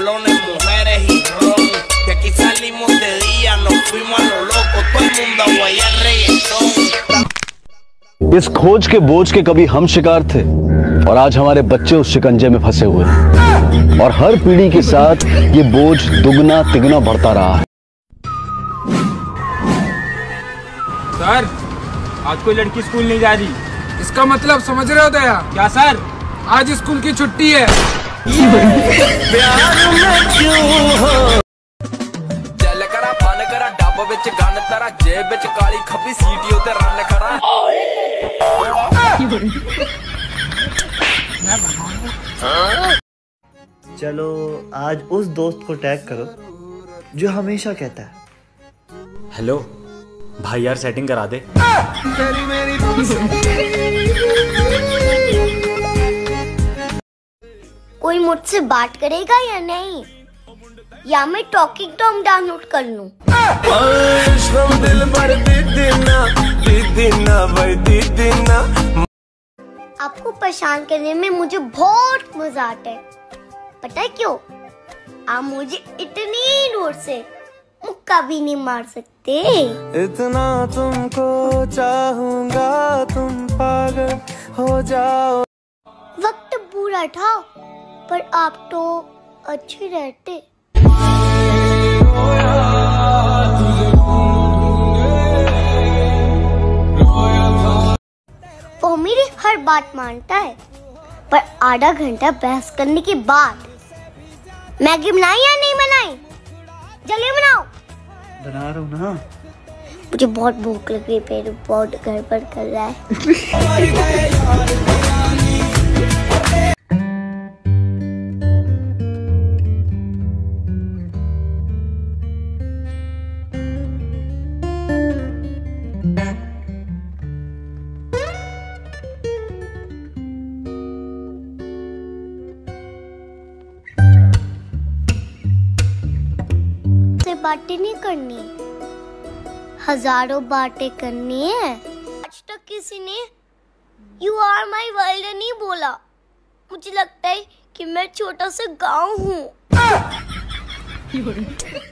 tablones, mujeres y ron. Que aquí salimos de día, nos fuimos a lo loco, todo el mundo a guayar reggaetón। इस खोज के बोझ के कभी हम शिकार थे और आज हमारे बच्चे उस शिकंजे में फंसे हुए हैं और हर पीढ़ी के साथ ये बोझ दुगना तिगुना बढ़ता रहा है। सर, आज कोई लड़की स्कूल नहीं जा रही। इसका मतलब समझ रहे हो दया? क्या सर? आज स्कूल की छुट्टी है। प्यार में क्यों हो जल करा पान करा डब विच गन तरा जेब विच काली खब्बी सीटी उते रन करा। चलो आज उस दोस्त को टैग करो जो हमेशा कहता है हेलो भाई यार सेटिंग करा दे। कोई मुझसे बात करेगा या नहीं, या मैं टॉकिंग टॉम डाउनलोड कर लूं? आपको परेशान करने में मुझे बहुत मजा आता है। पता है क्यों? आप मुझे इतनी दूर से मुक्का भी नहीं मार सकते। इतना तुमको चाहूंगा तुम पागल हो जाओ। वक्त बुरा था पर आप तो अच्छे रहते। वो मेरी हर बात मानता है, पर आधा घंटा बहस करने के बाद मैगी बनाई या नहीं बनाई? जल्दी बनाओ। बना रहा हूँ ना। मुझे बहुत भूख लग रही है, पेट बहुत गड़बड़ कर रहा है। बातें नहीं करनी, हजारों बातें करनी है। आज तक किसी ने यू आर माई वर्ल्ड नहीं बोला। मुझे लगता है कि मैं छोटा सा गांव हूँ।